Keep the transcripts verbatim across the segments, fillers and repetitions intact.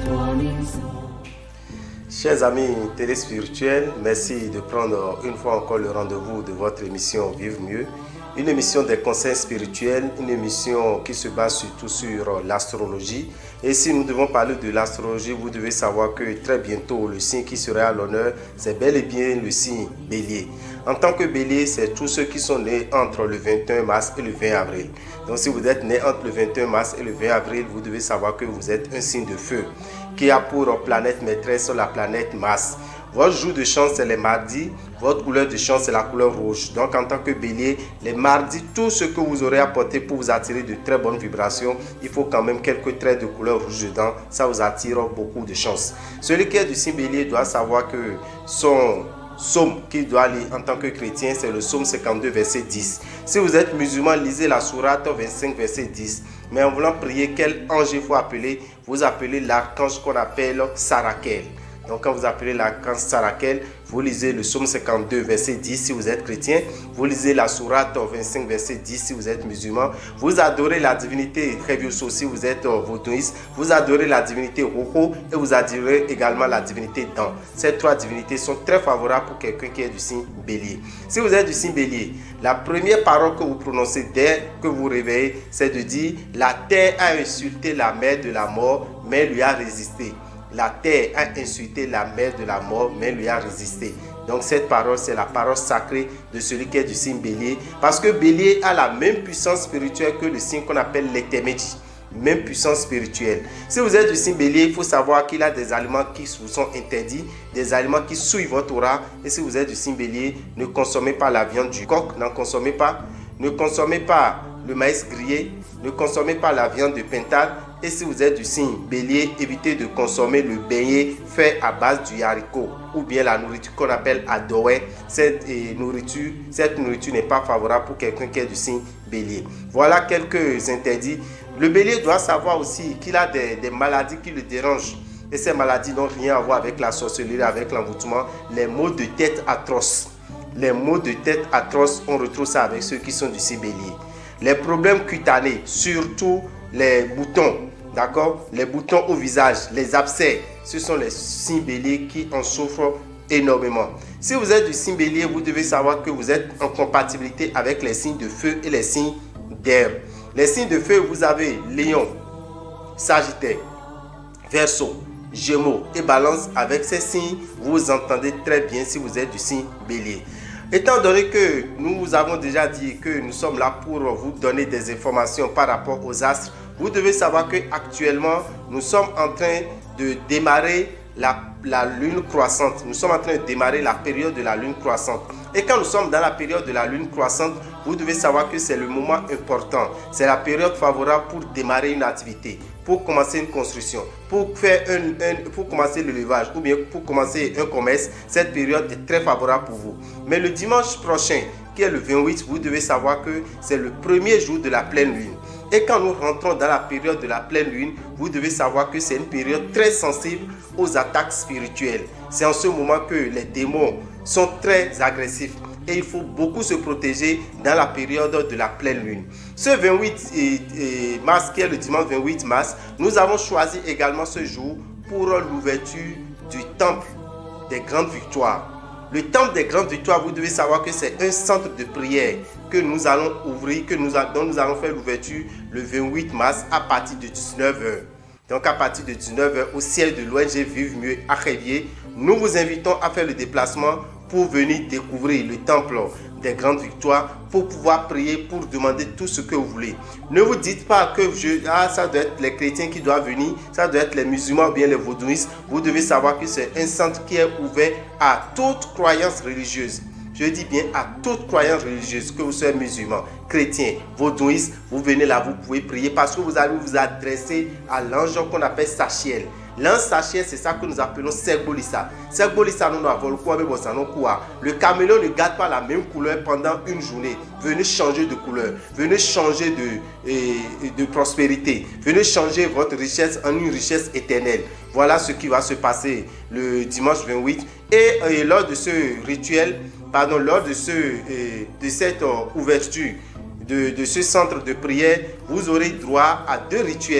Chers amis téléspirituels, merci de prendre une fois encore le rendez-vous de votre émission Vivre Mieux. Une émission des conseils spirituels, une émission qui se base surtout sur l'astrologie. Et si nous devons parler de l'astrologie, vous devez savoir que très bientôt, le signe qui sera à l'honneur, c'est bel et bien le signe Bélier. En tant que Bélier, c'est tous ceux qui sont nés entre le vingt et un mars et le vingt avril. Donc si vous êtes né entre le vingt et un mars et le vingt avril, vous devez savoir que vous êtes un signe de feu, qui a pour planète maîtresse la planète Mars. Votre jour de chance, c'est les mardis. Votre couleur de chance, c'est la couleur rouge. Donc, en tant que bélier, les mardis, tout ce que vous aurez apporté pour vous attirer de très bonnes vibrations, il faut quand même quelques traits de couleur rouge dedans. Ça vous attire beaucoup de chance. Celui qui est du signe bélier doit savoir que son psaume qu'il doit lire en tant que chrétien, c'est le psaume cinquante-deux, verset dix. Si vous êtes musulman, lisez la sourate vingt-cinq, verset dix. Mais en voulant prier, quel ange il faut appeler? Vous appelez l'archange qu'on appelle Sarakel. Donc quand vous appelez l'archange Sarakel, vous lisez le psaume cinquante-deux, verset dix si vous êtes chrétien. Vous lisez la sourate vingt-cinq, verset dix si vous êtes musulman. Vous adorez la divinité Revioso si vous êtes vaudouiste. Vous adorez la divinité Roko et vous adorez également la divinité Dan. Ces trois divinités sont très favorables pour quelqu'un qui est du signe bélier. Si vous êtes du signe bélier, la première parole que vous prononcez dès que vous vous réveillez, c'est de dire « La terre a insulté la mer de la mort, mais lui a résisté. » La terre a insulté la mer de la mort, mais lui a résisté. Donc cette parole, c'est la parole sacrée de celui qui est du signe bélier. Parce que bélier a la même puissance spirituelle que le signe qu'on appelle l'Etemeji. Même puissance spirituelle. Si vous êtes du signe bélier, il faut savoir qu'il y a des aliments qui vous sont interdits, des aliments qui souillent votre aura. Et si vous êtes du signe bélier, ne consommez pas la viande du coq, n'en consommez pas. Ne consommez pas le maïs grillé, ne consommez pas la viande de pintade. Et si vous êtes du signe bélier, évitez de consommer le beignet fait à base du haricot ou bien la nourriture qu'on appelle adoré. Cette eh, nourriture, cette nourriture n'est pas favorable pour quelqu'un qui est du signe bélier. Voilà quelques interdits. Le bélier doit savoir aussi qu'il a des, des maladies qui le dérangent. Et ces maladies n'ont rien à voir avec la sorcellerie, avec l'envoûtement. Les maux de tête atroces. Les maux de tête atroces, on retrouve ça avec ceux qui sont du signe bélier. Les problèmes cutanés, surtout les boutons, d'accord, les boutons au visage, les abcès, ce sont les signes béliers qui en souffrent énormément. Si vous êtes du signe bélier, vous devez savoir que vous êtes en compatibilité avec les signes de feu et les signes d'air. Les signes de feu, vous avez Lion, Sagittaire, Verseau, Gémeaux et Balance. Avec ces signes, vous entendez très bien si vous êtes du signe bélier. Étant donné que nous avons déjà dit que nous sommes là pour vous donner des informations par rapport aux astres, vous devez savoir qu'actuellement, nous sommes en train de démarrer la, la lune croissante. Nous sommes en train de démarrer la période de la lune croissante. Et quand nous sommes dans la période de la lune croissante, vous devez savoir que c'est le moment important. C'est la période favorable pour démarrer une activité, pour commencer une construction, pour, faire un, un, pour commencer l'élevage ou bien pour commencer un commerce. Cette période est très favorable pour vous. Mais le dimanche prochain, qui est le vingt-huit, vous devez savoir que c'est le premier jour de la pleine lune. Et quand nous rentrons dans la période de la pleine lune, vous devez savoir que c'est une période très sensible aux attaques spirituelles. C'est en ce moment que les démons sont très agressifs. Et il faut beaucoup se protéger dans la période de la pleine lune. Ce vingt-huit mars, qui est le dimanche vingt-huit mars, nous avons choisi également ce jour pour l'ouverture du temple des grandes victoires. Le temple des grandes victoires, vous devez savoir que c'est un centre de prière que nous allons ouvrir, que nous, dont nous allons faire l'ouverture le vingt-huit mars à partir de dix-neuf heures. Donc à partir de dix-neuf heures, au siège de l'O N G Vivre Mieux à Révier, nous vous invitons à faire le déplacement pour venir découvrir le temple des grandes victoires, pour pouvoir prier, pour demander tout ce que vous voulez. Ne vous dites pas que je, ah, ça doit être les chrétiens qui doivent venir, ça doit être les musulmans ou bien les vaudouistes. Vous devez savoir que c'est un centre qui est ouvert à toute croyance religieuse. Je dis bien à toute croyance religieuse, que vous soyez musulman, chrétien, vaudouiste, vous venez là, vous pouvez prier parce que vous allez vous adresser à l'ange qu'on appelle Sachiel. L'ange Sachiel, c'est ça que nous appelons Segbolissa. Segbolissa, nous avons quoi, mais bon, ça non quoi. Le caméléon ne garde pas la même couleur pendant une journée. Venez changer de couleur, venez changer de, et, de prospérité, venez changer votre richesse en une richesse éternelle. Voilà ce qui va se passer le dimanche vingt-huit. Et, et lors de ce rituel, pardon, lors de, ce, et, de cette euh, ouverture de, de ce centre de prière, vous aurez droit à deux rituels.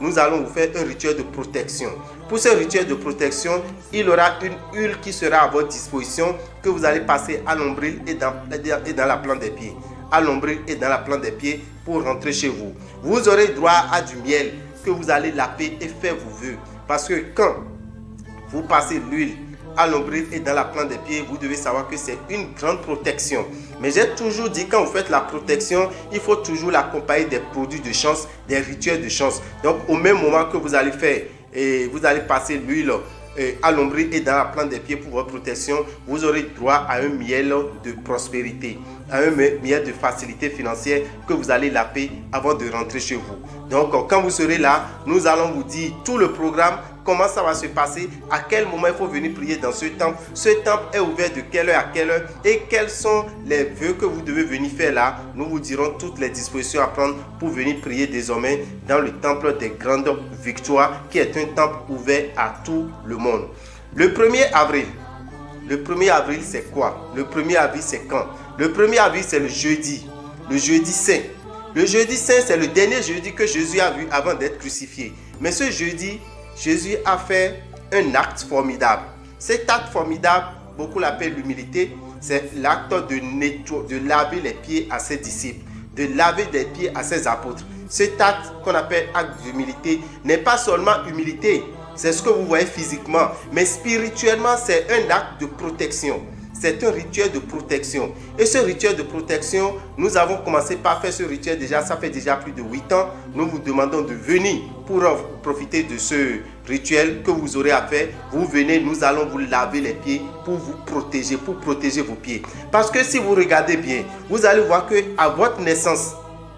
nous allons vous faire un rituel de protection. Pour ce rituel de protection, il y aura une huile qui sera à votre disposition que vous allez passer à l'ombril et dans, et dans la plante des pieds. À l'ombril et dans la plante des pieds pour rentrer chez vous. Vous aurez droit à du miel que vous allez laver et faire vos vœux. Parce que quand vous passez l'huile à l'ombril et dans la plante des pieds, vous devez savoir que c'est une grande protection. Mais j'ai toujours dit, quand vous faites la protection, il faut toujours l'accompagner des produits de chance, des rituels de chance. Donc au même moment que vous allez faire, et vous allez passer l'huile à l'ombril et dans la plante des pieds pour votre protection, vous aurez droit à un miel de prospérité, à un miel de facilité financière que vous allez laver avant de rentrer chez vous. Donc quand vous serez là, nous allons vous dire tout le programme, comment ça va se passer, à quel moment il faut venir prier dans ce temple. Ce temple est ouvert de quelle heure à quelle heure et quels sont les vœux que vous devez venir faire là. Nous vous dirons toutes les dispositions à prendre pour venir prier désormais dans le temple des grandes victoires qui est un temple ouvert à tout le monde. Le premier avril, le premier avril c'est quoi? Le premier avril c'est quand? Le premier avril c'est le jeudi, le jeudi saint. Le jeudi saint c'est le dernier jeudi que Jésus a vu avant d'être crucifié. Mais ce jeudi, Jésus a fait un acte formidable. Cet acte formidable, beaucoup l'appellent l'humilité, c'est l'acte de, de laver les pieds à ses disciples, de laver les pieds à ses apôtres. Cet acte qu'on appelle acte d'humilité n'est pas seulement humilité, c'est ce que vous voyez physiquement, mais spirituellement c'est un acte de protection. C'est un rituel de protection. Et ce rituel de protection, nous avons commencé par faire ce rituel déjà, ça fait déjà plus de huit ans. Nous vous demandons de venir pour profiter de ce rituel que vous aurez à faire. Vous venez, nous allons vous laver les pieds pour vous protéger, pour protéger vos pieds. Parce que si vous regardez bien, vous allez voir qu'à votre naissance,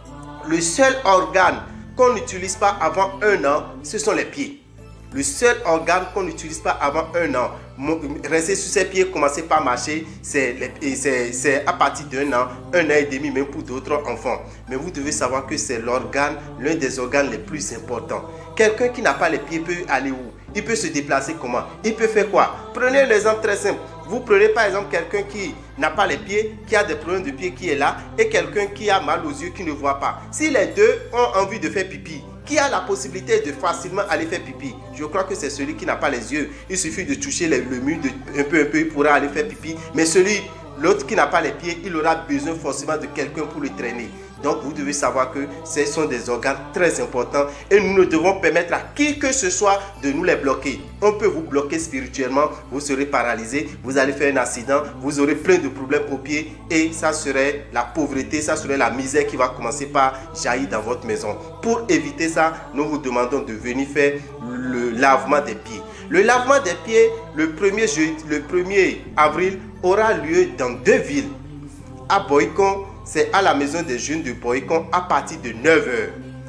le seul organe qu'on n'utilise pas avant un an, ce sont les pieds. Le seul organe qu'on n'utilise pas avant un an, rester sur ses pieds, commencer par marcher, c'est à partir d'un an, un an et demi, même pour d'autres enfants. Mais vous devez savoir que c'est l'organe, l'un des organes les plus importants. Quelqu'un qui n'a pas les pieds peut aller où? Il peut se déplacer comment? Il peut faire quoi? Prenez un exemple très simple. Vous prenez par exemple quelqu'un qui n'a pas les pieds, qui a des problèmes de pieds, qui est là, et quelqu'un qui a mal aux yeux, qui ne voit pas. Si les deux ont envie de faire pipi, qui a la possibilité de facilement aller faire pipi? Je crois que c'est celui qui n'a pas les yeux. Il suffit de toucher le, le mur de, un peu, un peu, il pourra aller faire pipi. Mais celui, l'autre qui n'a pas les pieds, il aura besoin forcément de quelqu'un pour le traîner. Donc vous devez savoir que ce sont des organes très importants et nous ne devons permettre à qui que ce soit de nous les bloquer. On peut vous bloquer spirituellement, vous serez paralysé, vous allez faire un accident, vous aurez plein de problèmes aux pieds et ça serait la pauvreté, ça serait la misère qui va commencer par jaillir dans votre maison. Pour éviter ça, nous vous demandons de venir faire le lavement des pieds. Le lavement des pieds, le premier, le premier avril, aura lieu dans deux villes. À Boycon, c'est à la maison des jeunes de Boycon à partir de neuf heures.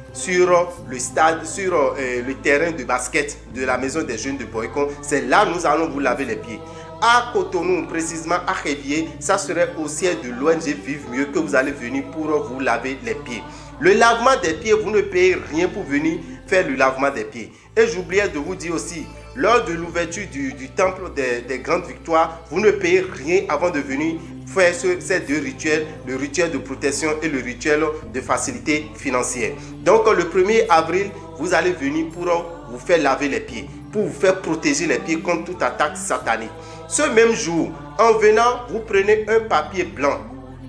Sur le stade, sur euh, le terrain de basket de la maison des jeunes de Boycon, c'est là que nous allons vous laver les pieds. À Cotonou, précisément à Révier, ça serait au siège de l'O N G Vive Mieux que vous allez venir pour vous laver les pieds. Le lavement des pieds, vous ne payez rien pour venir faire le lavement des pieds. Et j'oubliais de vous dire aussi, lors de l'ouverture du, du temple des, des grandes victoires, vous ne payez rien avant de venir faire ce, ces deux rituels, le rituel de protection et le rituel de facilité financière. Donc le premier avril, vous allez venir pour vous faire laver les pieds, pour vous faire protéger les pieds contre toute attaque satanique. Ce même jour, en venant, vous prenez un papier blanc.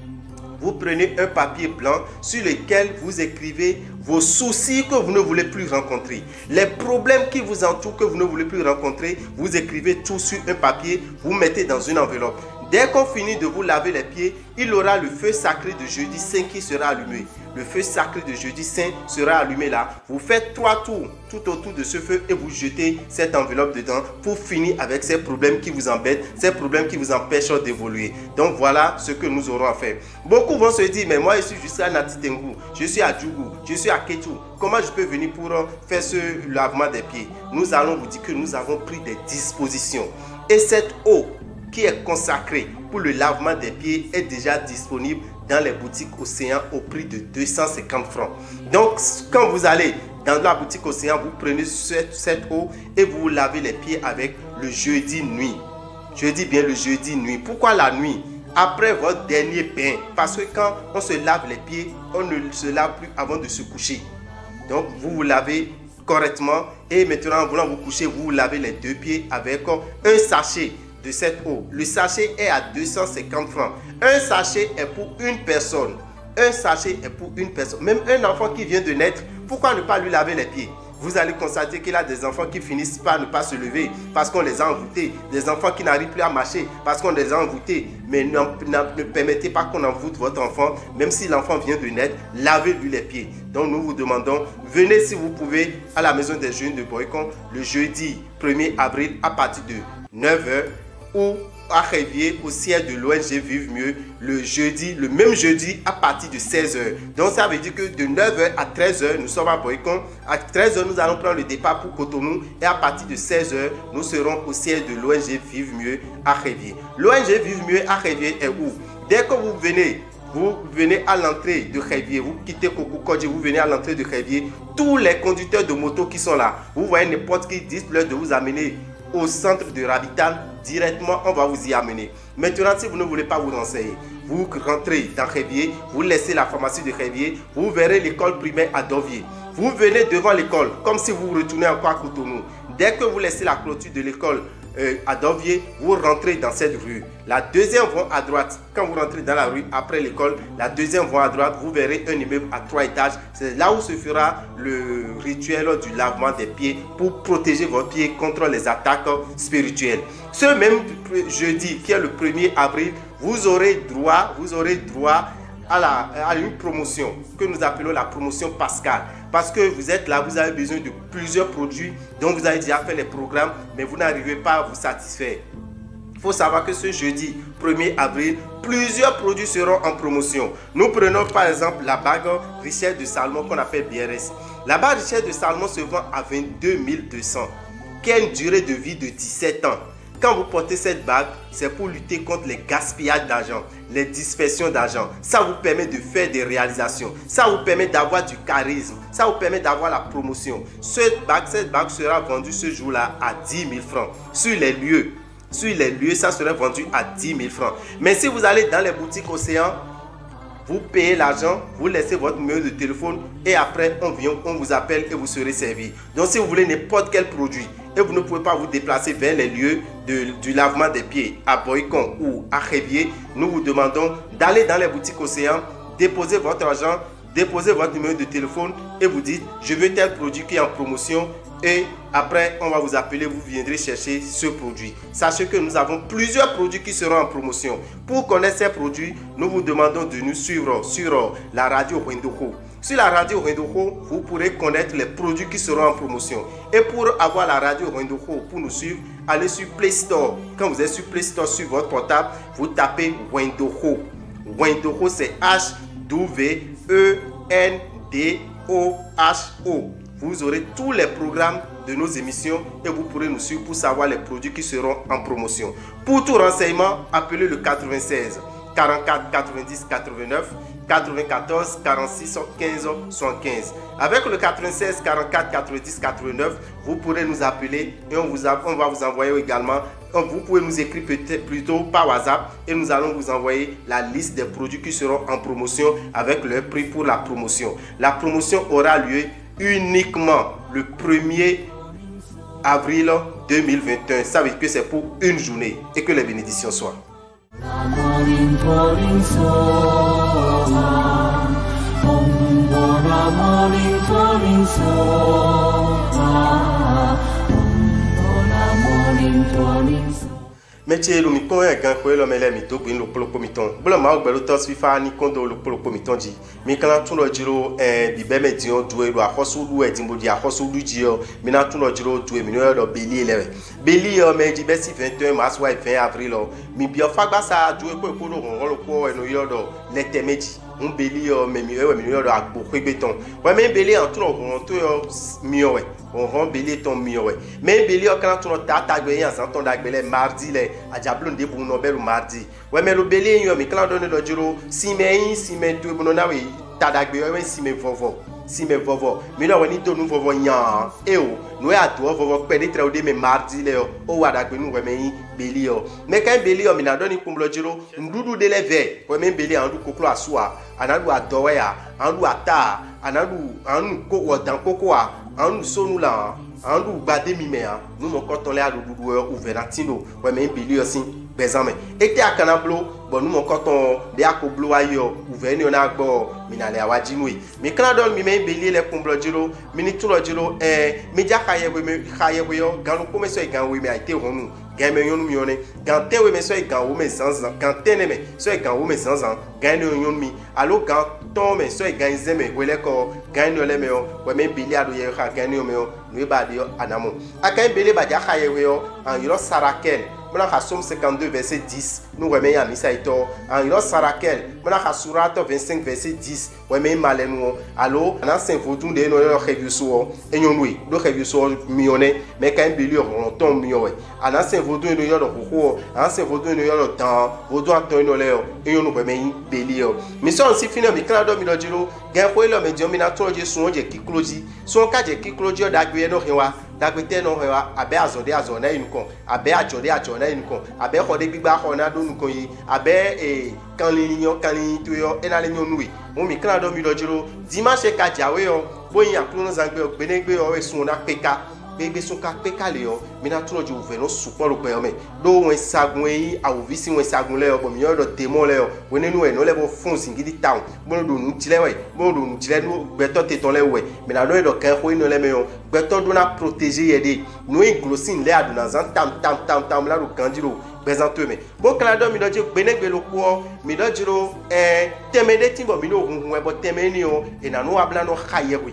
Vous prenez un papier blanc sur lequel vous écrivez vos soucis que vous ne voulez plus rencontrer. Les problèmes qui vous entourent que vous ne voulez plus rencontrer, vous écrivez tout sur un papier, vous mettez dans une enveloppe. Dès qu'on finit de vous laver les pieds, il y aura le feu sacré de jeudi saint qui sera allumé. Le feu sacré de jeudi saint sera allumé là. Vous faites trois tours tout autour de ce feu et vous jetez cette enveloppe dedans pour finir avec ces problèmes qui vous embêtent, ces problèmes qui vous empêchent d'évoluer. Donc voilà ce que nous aurons à faire. Beaucoup vont se dire, mais moi je suis juste à Natitengu, je suis à Djougou, je suis à Ketu. Comment je peux venir pour faire ce lavement des pieds? Nous allons vous dire que nous avons pris des dispositions. Et cette eau qui est consacrée pour le lavement des pieds est déjà disponible dans les boutiques Océan au prix de deux cent cinquante francs. Donc, quand vous allez dans la boutique Océan, vous prenez cette, cette eau et vous vous lavez les pieds avec le jeudi nuit. Je dis bien le jeudi nuit. Pourquoi la nuit? Après votre dernier bain. Parce que quand on se lave les pieds, on ne se lave plus avant de se coucher. Donc, vous vous lavez correctement. Et maintenant, en voulant vous coucher, vous lavez les deux pieds avec un sachet de cette eau. Le sachet est à deux cent cinquante francs. Un sachet est pour une personne. Un sachet est pour une personne. Même un enfant qui vient de naître, pourquoi ne pas lui laver les pieds? Vous allez constater qu'il y a des enfants qui finissent par ne pas se lever parce qu'on les a envoûtés. Des enfants qui n'arrivent plus à marcher parce qu'on les a envoûtés. Mais ne, ne permettez pas qu'on envoûte votre enfant. Même si l'enfant vient de naître, lavez-lui les pieds. Donc nous vous demandons, venez si vous pouvez à la maison des jeunes de Boycon le jeudi premier avril à partir de neuf heures ou à Révier au siège de l'O N G Vive Mieux le jeudi, le même jeudi à partir de seize heures. Donc ça veut dire que de neuf heures à treize heures, nous sommes à Boycon. À treize heures, nous allons prendre le départ pour Cotonou et à partir de seize heures, nous serons au siège de l'O N G Vive Mieux à Révier. L'O N G Vive Mieux à Révier est où? Dès que vous venez, vous venez à l'entrée de Révier, vous quittez Kokokodji, vous venez à l'entrée de Révier, tous les conducteurs de moto qui sont là, vous voyez n'importe qui, dites-leur de vous amener au centre de Rabital, directement on va vous y amener. Maintenant, si vous ne voulez pas vous renseigner, vous rentrez dans Révier, vous laissez la pharmacie de Révier, vous verrez l'école primaire à Dovier. Vous venez devant l'école, comme si vous retournez encore à Cotonou. Dès que vous laissez la clôture de l'école euh, à Dovier, vous rentrez dans cette rue. La deuxième voie à droite, quand vous rentrez dans la rue après l'école, la deuxième voie à droite, vous verrez un immeuble à trois étages. C'est là où se fera le rituel du lavement des pieds pour protéger vos pieds contre les attaques spirituelles. Ce même jeudi, qui est le premier avril, vous aurez droit, vous aurez droit à, la, à une promotion que nous appelons la promotion Pascal. Parce que vous êtes là, vous avez besoin de plusieurs produits dont vous avez déjà fait les programmes, mais vous n'arrivez pas à vous satisfaire. Il faut savoir que ce jeudi premier avril, plusieurs produits seront en promotion. Nous prenons par exemple la bague Richesse de Salomon qu'on appelle B R S. La bague Richesse de Salomon se vend à vingt-deux mille deux cents, qui a une durée de vie de dix-sept ans. Quand vous portez cette bague, c'est pour lutter contre les gaspillages d'argent, les dispersions d'argent. Ça vous permet de faire des réalisations. Ça vous permet d'avoir du charisme. Ça vous permet d'avoir la promotion. Cette bague, cette bague sera vendue ce jour-là à dix mille francs. Sur les lieux, sur les lieux, ça sera vendu à dix mille francs. Mais si vous allez dans les boutiques Océan, vous payez l'argent, vous laissez votre numéro de téléphone et après on vient, on vous appelle et vous serez servi. Donc si vous voulez n'importe quel produit et vous ne pouvez pas vous déplacer vers les lieux de, du lavement des pieds à Boycon ou à Révier, nous vous demandons d'aller dans les boutiques Océan, déposer votre argent, déposer votre numéro de téléphone et vous dites je veux tel produit qui est en promotion. Et après, on va vous appeler, vous viendrez chercher ce produit. Sachez que nous avons plusieurs produits qui seront en promotion. Pour connaître ces produits, nous vous demandons de nous suivre sur la radio Wendoko. Sur la radio Wendoko, vous pourrez connaître les produits qui seront en promotion. Et pour avoir la radio Wendoko, pour nous suivre, allez sur Play Store. Quand vous êtes sur Play Store sur votre portable, vous tapez Wendoko. Wendoko, c'est H W E N D O H O. Vous aurez tous les programmes de nos émissions et vous pourrez nous suivre pour savoir les produits qui seront en promotion. Pour tout renseignement, appelez le quatre-vingt-seize quarante-quatre quatre-vingt-dix quatre-vingt-neuf quatre-vingt-quatorze quarante-six quinze soixante-quinze. Avec le quatre-vingt-seize quarante-quatre quatre-vingt-dix quatre-vingt-neuf, vous pourrez nous appeler et on, vous a, on va vous envoyer également. Vous pouvez nous écrire peut-être plutôt par WhatsApp et nous allons vous envoyer la liste des produits qui seront en promotion avec leur prix pour la promotion. La promotion aura lieu uniquement le premier avril deux mille vingt et un. Ça veut dire que c'est pour une journée et que les bénédictions soient. Métier le micro est grand quoi l'homme est mito pour le polo comiton. Bula ma ogbelo tos fifa ni kondo le polo comiton di. Mi kana tun lo jiro eh bibe medion duwe lo akoso lu e dimbo di akoso lu ji o. Mi na tun lo jiro duwe mi no lo beli elewe. Beli o me di besi vingt et un mars wa vingt avril o. Mi bi o fagba sa duwe ko ko lo ron lo ko eno yo do lete meji. Un beli o me mi e mi no lo agbo ko beton. Wa me beli en tun lo ron to yo mi o we. On rend belé ton mio. Mais belé quand on tata gagné en ton d'agbele mardi les a diablon de pour nobel mardi. Ouais mais le belé yo mais quand donne le juro si mais si mais tout bon na oui ta d'agbele si mais vovo si mais vovo mais là on ni to nous vovo nya e o nous a to vovo pénétrer au de mais mardi les o wa d'agbele nous ouais mais belé yo mais quand belé yo mais na donne pour le juro ndudu de lever ouais mais belé en du koklo aswa anadu adoya andu ata anadu anu ko wadan koko a anu sonu la anu gbade mi me a nu mo koton le adu dudu ouverantino we me bili osin bezame ete akana blo bon nu mo koton de akoblo ayo ouveni ona gbo mi na le awajinwe mi kana don mi me bili le kumblo jiro mi ni tulo jiro eh mi ja kaye we me kaye we yo ganu ko me so e gan we me aite honu gan me yonu mi yone gan te we me so e gan wo me zanzan gan te ne me so e gan wo me zanzan gan ne yonu mi alo gan ton me so e gan zeme we le ko gan no le me yo we me bili adu ye ka gan no me yo no ba de anamo aka bili ba ja kaye we yo an yoro sarakel Mona Somme cinquante-deux verset dix nous remet à Misaïto en Yoro Sarakel Mona Surat vingt-cinq verset dix remet malenu allo en ancien vodou de no review so enyoui do review so millionné mais quand bilio on tombe millionné en ancien vodou no yoro ko ancien vodou no yoro dans vodou antonio leo enyoui remet belio mission aussi fini mi kana do mi do jiro gan ko lo me dio mi na to je sun je kikloji so ka je kikloji da gbe no hewa dagbete no hewa abe azode azona inukon abe ajode ajona inukon abe khode gbigba khona do nukon yi abe e kanliniyan kanlin to yo enale nui mo mi kan do mi lojiro dimanche ka jawe yo boyin akunu zangbe ogbenegbe yo esun na peka bebe sun ka peka le yo mi na tuno ju ve no supo ro pe yo me do won sagun yi awovisi won sagun le yo bo mi yo do temo le yo wonenu e no le bo fun singidi town mo do nu tile we mo do nu tile no gbeto te ton le we mi na do do kan ko ino le me yo gbeto do na protéger yede no inglosin le aduna zan tam tam tam tam la ro kanjiro présente me bo kala do mi do je gbenegbe lo po mi do jiro eh temede timbo mi no hun we bo temeni o e na no abla no khayewe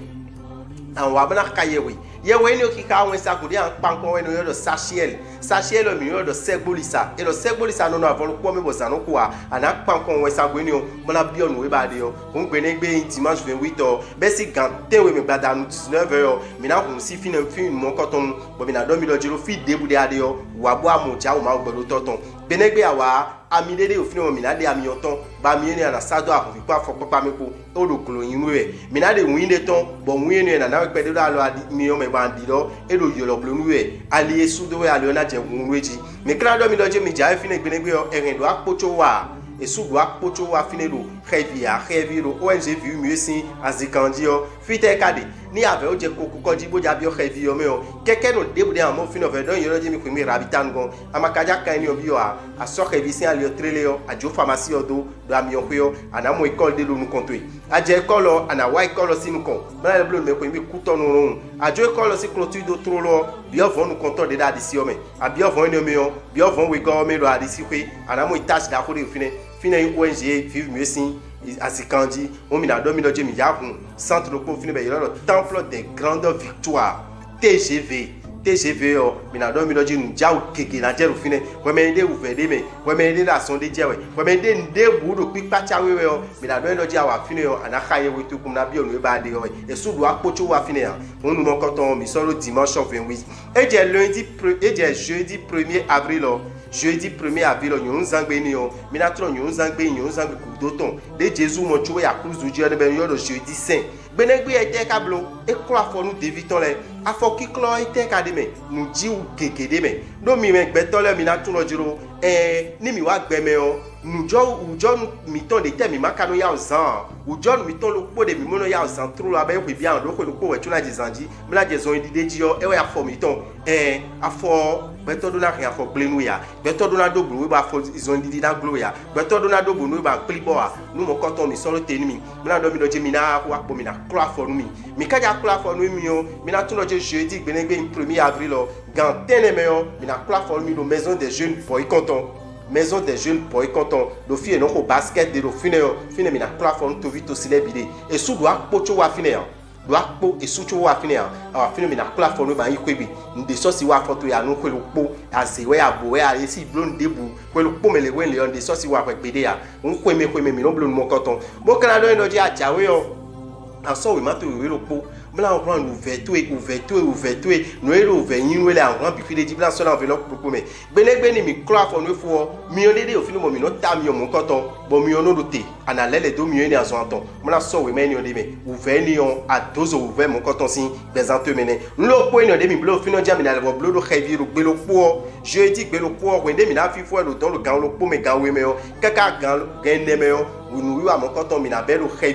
an wa abla khayewe ye we ni o kika won sa ko di an pankon we no yo do sachiel sachiel mi yo do segbolisa e do segbolisa no no avon po me bo sanu ko a ana pankon we sa go ni o mo na bi onu we ba de o hun gbenegbe dimanche vingt-huit o be si gan te we me gbada nu dix-neuf heures mi na hun si fin fin mo koton bo mi na do mi do jiro fi debu de ade o wa bo amuja o ma gbodo toton benegbe awa ami dede ofin o mi na de ami oton ba mi ni ana sado a fi pa fo papa me ko o do klo yin we mi na de win de ton bo win ni na na pe de do alo mi o me ba di do e do yo lo blo nu we ali esu do we ali ona je wun weji mi kra do mi do je mi ja fi ne benegbe o erin do apocho wa esu do apocho wa fi ne do khevia kheviro O N G vu mieux si azikandi o fite kade ni ave o je koku koji boja bi o khevi o me o keke no debu de amo fino ve don yoro je mi kwemi rabitan gon amakaja kan ni obi o a aso khevi si ali o trele o ajo pharmacie o do do ami o kyo ana mo école de lo nu konto aje école o ana wa école si nu kon bla le blo me kwemi kuto nu run ajo école si clôture do trolo bi o von nu konto de da di si o me abi o von ni o me o bi o von we go me do adi si kwe ana mo itache da ko de fine fine O N G vive mieux si Azikandi, on mina do mi do je mi ya kun centre de confine be yoro temple des grandes victoires T G V T G V o mina do mi do je nu ja o keke na je ru fine we me de u ve de me we me de da son de je we we me de nde bu do pipa cha we we o mina do do je awa fine o ana khaye we tu kum na bi onu e ba de o e su do apocho wa fine a on nu mo koton mi soro dimanche vingt-huit e je lundi e je jeudi premier avril o jeudi premier avril nyon zangbe ni o mina tro nyon zangbe nyon zangbe ku do ton de Jésus mo chuwe ya cruz du Dieu de ben yo do jeudi saint benegbe ete kablo e klo afo nu deviton le afo ki klo ete kademe nu ji u gegede me do mi me gbeton le mina tro jiro eh ni mi wa gbe me o nujo ujo mi ton de te mi makano ya ozan ujo mi ton lo po de mi mono ya ozan tro lo abe we bia ndo ko lo ko we tuna jizanji mla jezon dide ji yo e we afo mi ton eh afo beto do na kin afo glenu ya beto do na do bru we ba afo izon dide na glo ya beto do na do bu no ba klibo a nu mo koton mi solo te ni mi mla do mi do je mi na wa po mi na klo afo nu mi mi ka ja klo afo nu mi o mi na tun lo je jeudi gbenegbe premier avril o gan teneme o mi na klo afo nu mi do maison des jeunes boy content maison des jeunes boy content do fi no ko basket de do fine fine mi na platform to vito silebide e su do akpocho wa fine do akpo e su cho wa fine a fine mi na platform ba yi kwebi nde so si wa foto ya no kwelo po asewe abo we a si blon debu kwelo po mele we le on de so si wa kwede ya un kweme kweme mi no blon mo content bo kana do no je ajawe o aso we mato we lo po mla on prend ouverture ouverture ouverture no ero venyin we le an bi fi de di bla so na envelope popo me gbenegbe ni mi clock on we fo mi o dede ofin mo mi no ta mi o mo koton bo mi o no do te ana lele do mi o ni aso aton mla so we me ni o de me ouvert ni on a dozo ouvert mo koton si présente mene nlo po ni o de mi blo ofin o ja mi na le blo do heavy ro gbe lo po je di gbe lo po we de mi na fi fo lo don lo gan lo po me gan we me o kaka gan gen ne me o unu wi wa mo koton mi na be lo heavy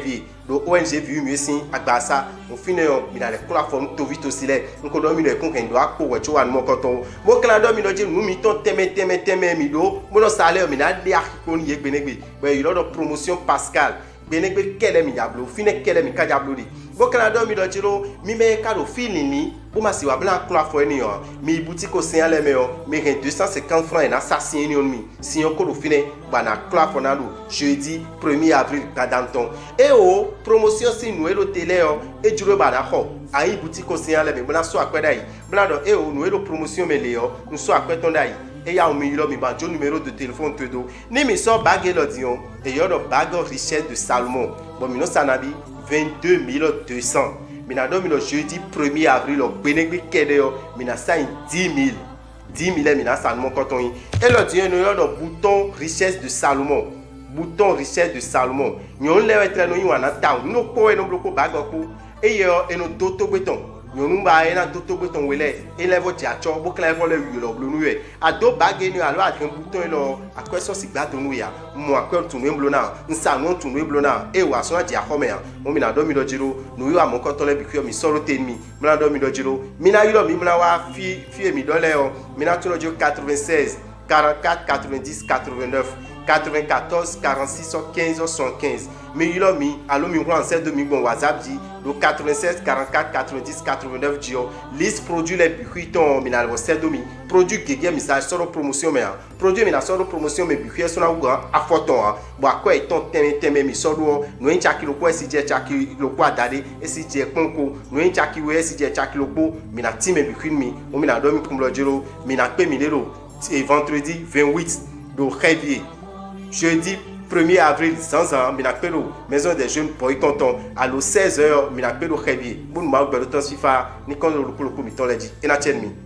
le O N G vu mieux si agbasa on finit mina le kula forme to vite aussi les on ko do mi le kon ken do akpo we cho wan mo koton mo kala do mi do je nu mi ton teme teme teme mi do mo no salaire mi na de akiko ni egbenegbe but you lot of promotion Pascal benegbe kele mi diablo fine kele mi ka diablo di bo kala do mi do jiro mi me ka do fini ni bo ma si wa bla kula fo ni yo mi boutique o sen ale me yo mi ren deux cent cinquante francs en assassin ni on mi si on ko do fine ba na kula fo na do jeudi premier avril kadanton e o promotion si nou e lo télé yo e jiro ba da ho ayi boutique o sen ale me bla so akweda yi bla do e o nou e lo promotion me le yo nou so akweton da yi et il y a un million de numéro de téléphone te do ni mi so bague lo dion et y a de bague richesse de Salomon bon mi no sanabi vingt-deux mille deux cents mi na do mi no jeudi premier avril o benegbe kede yo mi na sa dix mille dix mille mi na Salomon coton yi et lo dion no y a de bouton richesse de Salomon bouton richesse de Salomon nyon le etre no yi wana town no ko e no bloko bague ko et yo e no doto beton nous ba ena toto beton wele elevo ti acho bo kla le wi lo blonu e ado bage ni alo atren bouton lo akweso si gba tonu ya mo akwe tunu blona nsa no tunu blona e wa so aji akome ya mo mi na do mi do jiro no yo amoko to le bi kyo mi soro ten mi mi na do mi do jiro mi na yiro mi mi na wa fi fi mi do le o mi na tunu jo quatre-vingt-seize quarante-quatre quatre-vingt-dix quatre-vingt-neuf quatre-vingt-quatorze quarante-six quinze soixante-quinze mais il a mis allo mi en sept de mi bon WhatsApp dit le quatre-vingt-seize quarante-quatre quatre-vingt-dix quatre-vingt-neuf dio liste produit les piquitons mi na le sept de mi produit gege message sur promotion mais produit mi na sur promotion mais piquet sur na uga a photo bo akwa eton teme teme mi so do no en chaki lo ko si je chaki lo ko adade e si je konko no en chaki we si je chaki lo ko mi na team piquit mi o mi na do mi kumlo jiro mi na pe mi lelo et vendredi vingt-huit de février jeudi premier avril sans an minapelo maison des jeunes pour y content à l'eau seize heures minapelo février bon ma belo temps fifa ni kon lo ko ko mi ton ledi ina chen mi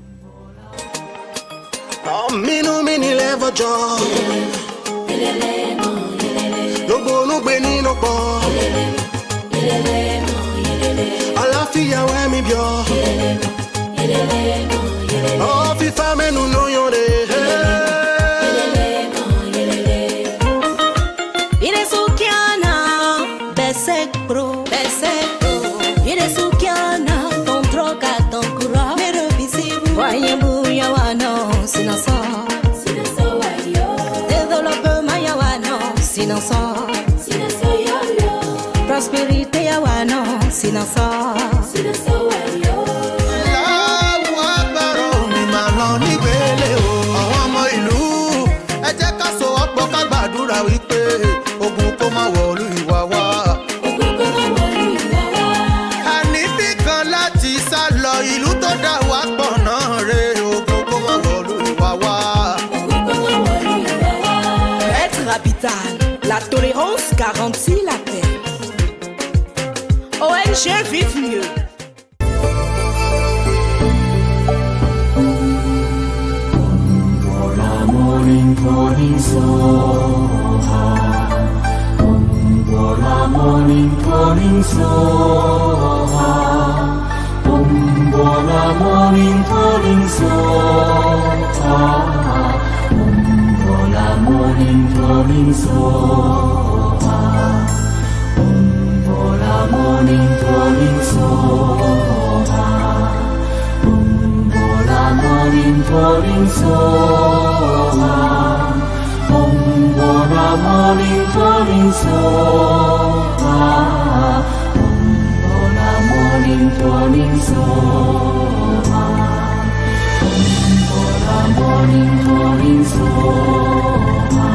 oh minu mini levo jo lo bonu gbe ni no po alafia we mi bio oh fifa menu no yore Pro, il est sous Kiana, ton troc à ton courant, mais le visible, voyez bouya wano, sinon ça, sinon ça, développe ma yawano, sinon ça, sinon ça, prospérité yawano, sinon ça, sinon ça, la tolérance garantit la paix. O N G Vive Mieux. Morning, morning, soha. Om Bola morning, morning, soha. Om Bola morning, morning, soha. Morning, morning, soha. Om Bola morning, morning, soha. Om Bola morning, morning, soha. Om Bola morning, morning, soha. Om Bola morning, morning, soha. Om Bola morning, morning, soha.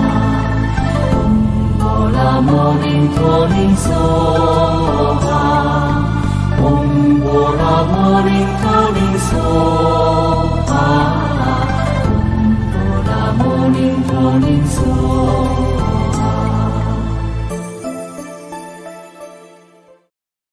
Bola morning, morning, soha. Om Bola morning, morning, soha. Om Bola morning, morning, soha.